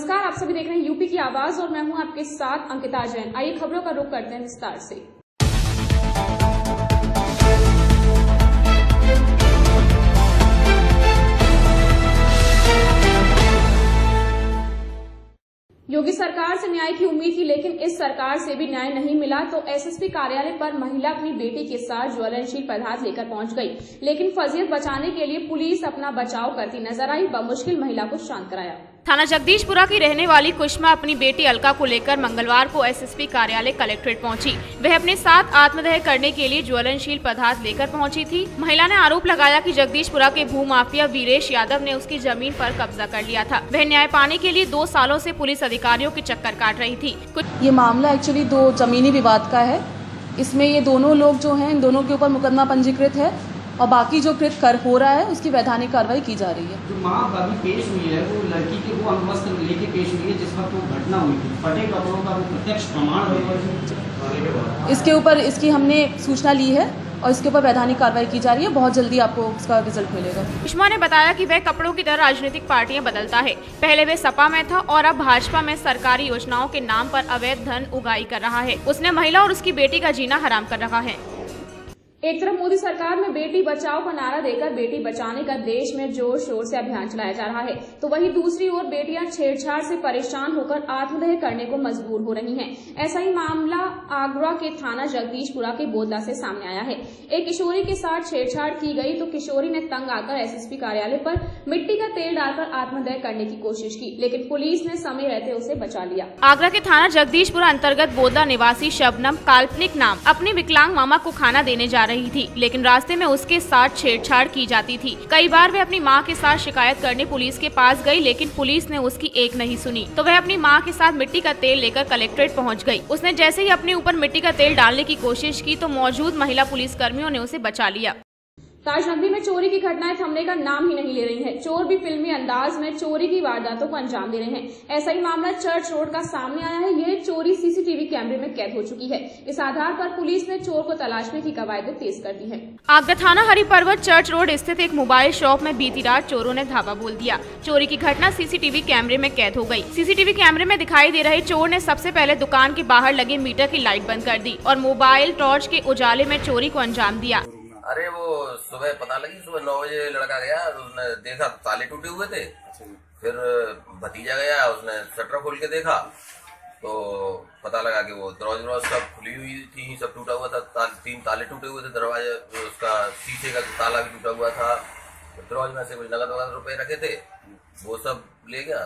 नमस्कार, आप सभी देख रहे हैं यूपी की आवाज और मैं हूं आपके साथ अंकिता जैन। आइए खबरों का रुख करते हैं विस्तार से। योगी सरकार से न्याय की उम्मीद थी, लेकिन इस सरकार से भी न्याय नहीं मिला तो एसएसपी कार्यालय पर महिला अपनी बेटी के साथ ज्वलनशील पदार्थ लेकर पहुंच गई, लेकिन फजीहत बचाने के लिए पुलिस अपना बचाव करती नजर आई। बमुश्किल महिला को शांत कराया। थाना जगदीशपुरा की रहने वाली कुष्मा अपनी बेटी अलका को लेकर मंगलवार को एसएसपी कार्यालय कलेक्ट्रेट पहुंची। वह अपने साथ आत्मदह करने के लिए ज्वलनशील पदार्थ लेकर पहुंची थी। महिला ने आरोप लगाया कि जगदीशपुरा के भूमाफिया वीरेश यादव ने उसकी जमीन पर कब्जा कर लिया था। वह न्याय पाने के लिए 2 सालों से पुलिस अधिकारियों के चक्कर काट रही थी। ये मामला एक्चुअली 2 जमीनी विवाद का है। इसमें ये दोनों लोग जो हैं, इन दोनों के ऊपर मुकदमा पंजीकृत है और बाकी जो कृत कर हो रहा है उसकी वैधानिक कार्रवाई की जा रही है। जो माँ अभी पेश हुई है वो लड़की के वो अंगवस्त्र लेके पेश हुई है जिस वक्त वो घटना हुई थी। फटे कपड़ों का वो प्रत्यक्ष प्रमाण है। इसके ऊपर इसकी हमने सूचना ली है और इसके ऊपर वैधानिक कार्रवाई की जा रही है। बहुत जल्दी आपको इसका रिजल्ट मिलेगा। कुष्मा ने बताया कि वह कपड़ों की तरह राजनीतिक पार्टियां बदलता है। पहले वह सपा में था और अब भाजपा में सरकारी योजनाओं के नाम पर अवैध धन उगाही कर रहा है। उसने महिला और उसकी बेटी का जीना हराम कर रखा है। एक तरफ मोदी सरकार में बेटी बचाओ का नारा देकर बेटी बचाने का देश में जोर शोर से अभियान चलाया जा रहा है, तो वहीं दूसरी ओर बेटियां छेड़छाड़ से परेशान होकर आत्मदह करने को मजबूर हो रही हैं। ऐसा ही मामला आगरा के थाना जगदीशपुरा के बोदला से सामने आया है। एक किशोरी के साथ छेड़छाड़ की गई तो किशोरी ने तंग आकर एसएसपी कार्यालय पर मिट्टी का तेल डालकर आत्मदह करने की कोशिश की, लेकिन पुलिस ने समय रहते उसे बचा लिया। आगरा के थाना जगदीशपुरा अंतर्गत बोदला निवासी शबनम काल्पनिक नाम अपनी विकलांग मामा को खाना देने जा रही थी, लेकिन रास्ते में उसके साथ छेड़छाड़ की जाती थी। कई बार वह अपनी मां के साथ शिकायत करने पुलिस के पास गई, लेकिन पुलिस ने उसकी एक नहीं सुनी तो वह अपनी मां के साथ मिट्टी का तेल लेकर कलेक्ट्रेट पहुंच गई। उसने जैसे ही अपने ऊपर मिट्टी का तेल डालने की कोशिश की तो मौजूद महिला पुलिस कर्मियों ने उसे बचा लिया। ताजनगरी में चोरी की घटनाएं थमने का नाम ही नहीं ले रही हैं। चोर भी फिल्मी अंदाज में चोरी की वारदातों को अंजाम दे रहे हैं। ऐसा ही मामला चर्च रोड का सामने आया है। यह चोरी सीसीटीवी कैमरे में कैद हो चुकी है। इस आधार पर पुलिस ने चोर को तलाशने की कवायदें तेज कर दी है। आगरा थाना हरिपर्वत चर्च रोड स्थित एक मोबाइल शॉप में बीती रात चोरों ने धावा बोल दिया। चोरी की घटना सीसीटीवी कैमरे में कैद हो गई। सीसीटीवी कैमरे में दिखाई दे रहे चोर ने सबसे पहले दुकान के बाहर लगे मीटर की लाइट बंद कर दी और मोबाइल टॉर्च के उजाले में चोरी को अंजाम दिया। अरे वो सुबह पता लगी, सुबह 9 बजे लड़का गया, उसने देखा ताले टूटे हुए थे। फिर भतीजा गया, उसने शटर खोल के देखा तो पता लगा कि वो दरवाजा सब खुली हुई थी, सब टूटा हुआ था। 3 ताले टूटे हुए थे, दरवाजे उसका शीशे का ताला भी टूटा हुआ था। दरवाजे में से कुछ नगद रुपए रखे थे, वो सब ले गया।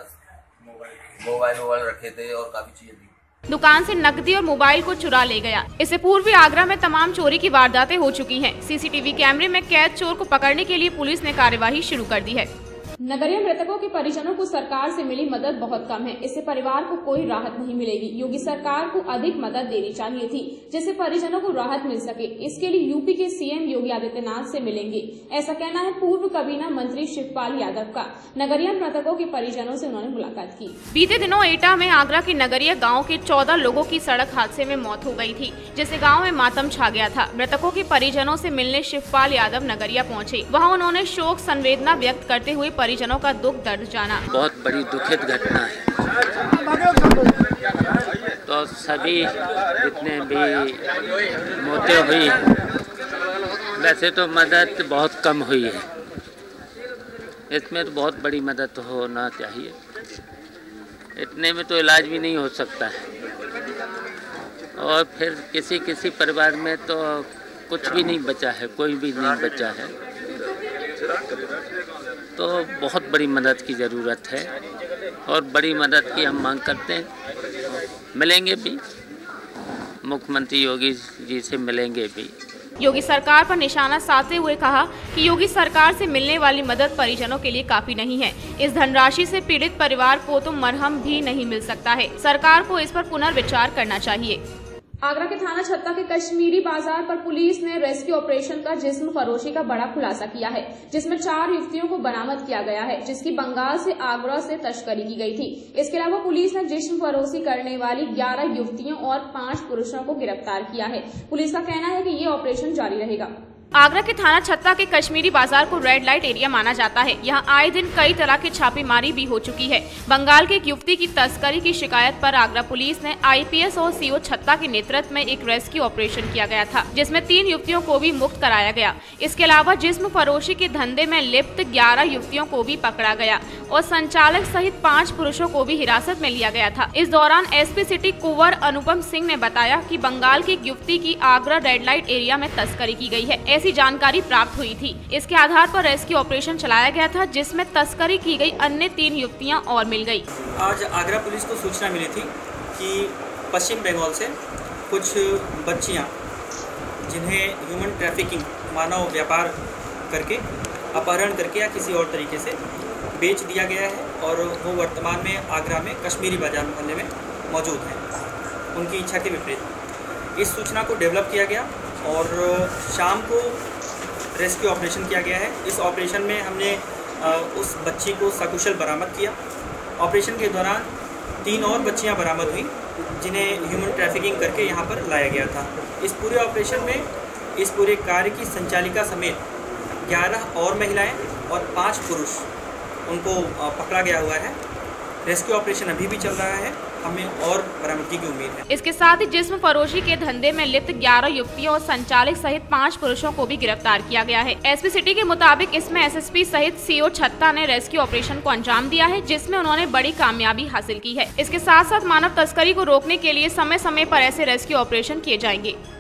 मोबाइल रखे थे और काफी चीजें थी। दुकान से नकदी और मोबाइल को चुरा ले गया। इससे पूर्व भी आगरा में तमाम चोरी की वारदातें हो चुकी हैं। सीसीटीवी कैमरे में कैद चोर को पकड़ने के लिए पुलिस ने कार्यवाही शुरू कर दी है। नगरीय मृतकों के परिजनों को सरकार से मिली मदद बहुत कम है। इससे परिवार को कोई राहत नहीं मिलेगी। योगी सरकार को अधिक मदद देनी चाहिए थी, जिससे परिजनों को राहत मिल सके। इसके लिए यूपी के सीएम योगी आदित्यनाथ से मिलेंगे, ऐसा कहना है पूर्व कैबिनेट मंत्री शिवपाल यादव का। नगरीय मृतकों के परिजनों से उन्होंने मुलाकात की। बीते दिनों एटा में आगरा के नगरीय गाँव के 14 लोगों की सड़क हादसे में मौत हो गयी थी, जिससे गाँव में मातम छा गया था। मृतकों के परिजनों से मिलने शिवपाल यादव नगरिया पहुँचे। वहाँ उन्होंने शोक संवेदना व्यक्त करते हुए परिजनों का दुख दर्द जाना। बहुत बड़ी दुखद घटना है, तो सभी जितने भी मौतें हुई, वैसे तो मदद बहुत कम हुई है, इसमें तो बहुत बड़ी मदद होना चाहिए। इतने में तो इलाज भी नहीं हो सकता है और फिर किसी परिवार में तो कुछ भी नहीं बचा है, कोई भी नहीं बचा है, तो बहुत बड़ी मदद की ज़रूरत है और बड़ी मदद की हम मांग करते हैं। मिलेंगे भी, मुख्यमंत्री योगी जी से मिलेंगे भी। योगी सरकार पर निशाना साधते हुए कहा कि योगी सरकार से मिलने वाली मदद परिजनों के लिए काफी नहीं है। इस धनराशि से पीड़ित परिवार को तो मरहम भी नहीं मिल सकता है। सरकार को इस पर पुनर्विचार करना चाहिए। आगरा के थाना छत्ता के कश्मीरी बाजार पर पुलिस ने रेस्क्यू ऑपरेशन का जिस्म फरोशी का बड़ा खुलासा किया है, जिसमें 4 युवतियों को बरामद किया गया है, जिसकी बंगाल से आगरा से तस्करी की गई थी। इसके अलावा पुलिस ने जिस्म फरोशी करने वाली 11 युवतियों और 5 पुरुषों को गिरफ्तार किया है। पुलिस का कहना है कि ये ऑपरेशन जारी रहेगा। आगरा के थाना छत्ता के कश्मीरी बाजार को रेड लाइट एरिया माना जाता है। यहाँ आए दिन कई तरह की छापेमारी भी हो चुकी है। बंगाल के एक युवती की तस्करी की शिकायत पर आगरा पुलिस ने आईपीएस और सीओ छत्ता के नेतृत्व में एक रेस्क्यू ऑपरेशन किया गया था, जिसमें 3 युवतियों को भी मुक्त कराया गया। इसके अलावा जिस्म फरोशी के धंधे में लिप्त 11 युवतियों को भी पकड़ा गया और संचालक सहित 5 पुरुषों को भी हिरासत में लिया गया था। इस दौरान एसपी सिटी कुंवर अनुपम सिंह ने बताया कि बंगाल की एक युवती की आगरा रेड लाइट एरिया में तस्करी की गई है, ऐसी जानकारी प्राप्त हुई थी। इसके आधार पर रेस्क्यू ऑपरेशन चलाया गया था, जिसमें तस्करी की गई अन्य 3 युवतियां और मिल गई। आज आगरा पुलिस को सूचना मिली थी कि पश्चिम बंगाल से कुछ बच्चियां जिन्हें ह्यूमन ट्रैफिकिंग मानव व्यापार करके अपहरण करके या किसी और तरीके से बेच दिया गया है और वो वर्तमान में आगरा में कश्मीरी बाजार मोहल्ले में मौजूद हैं, उनकी इच्छा के विपरीत। इस सूचना को डेवलप किया गया और शाम को रेस्क्यू ऑपरेशन किया गया है। इस ऑपरेशन में हमने उस बच्ची को सकुशल बरामद किया। ऑपरेशन के दौरान 3 और बच्चियां बरामद हुई जिन्हें ह्यूमन ट्रैफिकिंग करके यहाँ पर लाया गया था। इस पूरे ऑपरेशन में इस पूरे कार्य की संचालिका समेत 11 और महिलाएं और 5 पुरुष उनको पकड़ा गया हुआ है। रेस्क्यू ऑपरेशन अभी भी चल रहा है, हमें और बरामदगी की उम्मीद है। इसके साथ ही जिस्म फरोशी के धंधे में लिप्त 11 युवतियों और संचालक सहित 5 पुरुषों को भी गिरफ्तार किया गया है। एसपी सिटी के मुताबिक इसमें एसएसपी सहित सीओ छत्ता ने रेस्क्यू ऑपरेशन को अंजाम दिया है, जिसमें उन्होंने बड़ी कामयाबी हासिल की है। इसके साथ साथ मानव तस्करी को रोकने के लिए समय समय पर ऐसे रेस्क्यू ऑपरेशन किए जाएंगे।